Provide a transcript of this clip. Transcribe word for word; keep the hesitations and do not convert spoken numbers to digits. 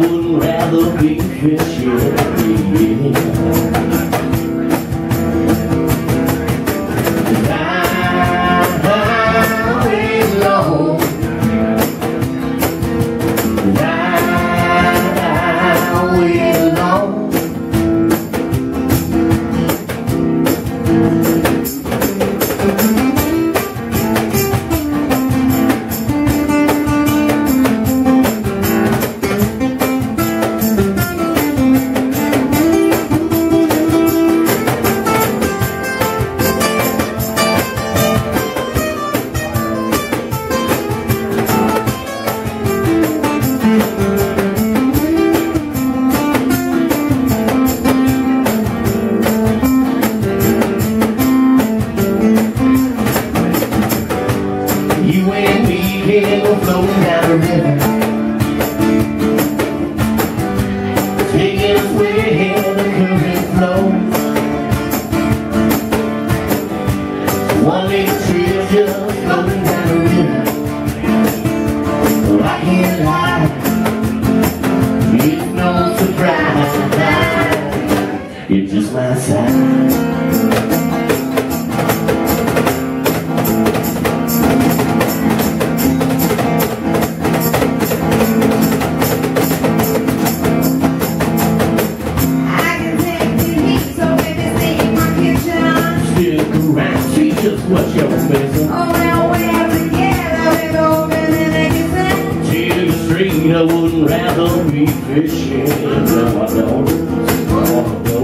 wouldn't rather be fishing. Down way low, down way low. You and me can float down the river, taking us where the current flows. One little trail just floating down the river. Well, I can't lie, it's no surprise, it's just my side. What's your business? Oh, well, we're together, we're going in a kiss. To the street, I wouldn't rather be fishing. No, I don't.